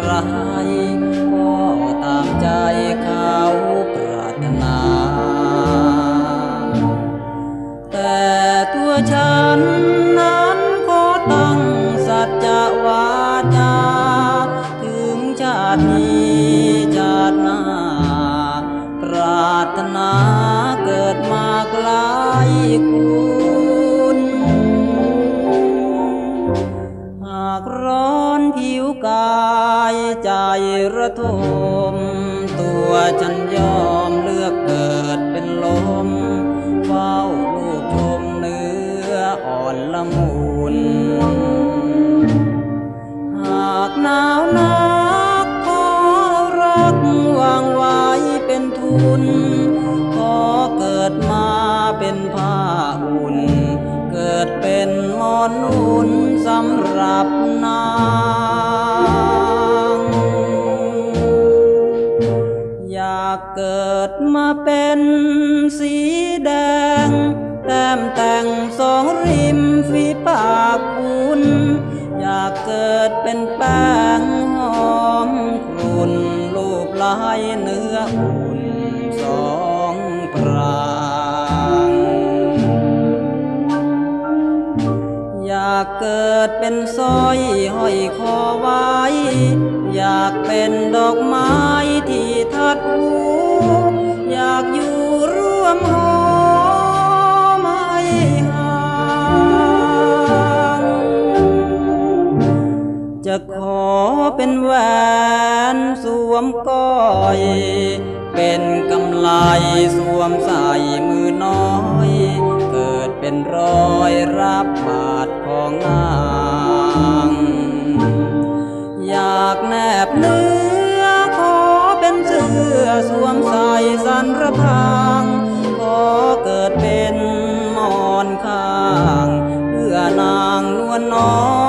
รก็ตามใจเขาปรารถนาแต่ตัวฉันนั้นขอตั้งสัจจะวาจาถึงชาตินี้ชาติหน้าปรารถนาเกิดมาไกลคุณหากร้อนผิวกายใจระทมตัวฉันยอมเลือกเกิดเป็นลมเฝ้าลูกชมเนื้ออ่อนละมุนหากหนาวนักขอรักวางไว้เป็นทุนขอเกิดมาเป็นผ้าอุ่นเกิดเป็นหมอนนุ่นสำหรับนางอยากเกิดมาเป็นสีแดงแต้มแต่งสองริมฝีปากคุณอยากเกิดเป็นแป้งหอมกลุ่นรูปลายเนื้ออุ่นสองปรางอยากเกิดเป็นสร้อยห้อยคอไว้อยากเป็นดอกไม้ที่ทัดหูอยากอยู่ร่วมหอไม่ห่างจะขอเป็นแหวนสวมก้อยเป็นกำไลสวมใส่มือน้อยเกิดเป็นรอยรับบาดของนางอยากแนบเนื้อขอเป็นเสื้อสวมใส่สันระพางขอเกิดเป็นหมอนข้างเพื่อนางนวลน้อย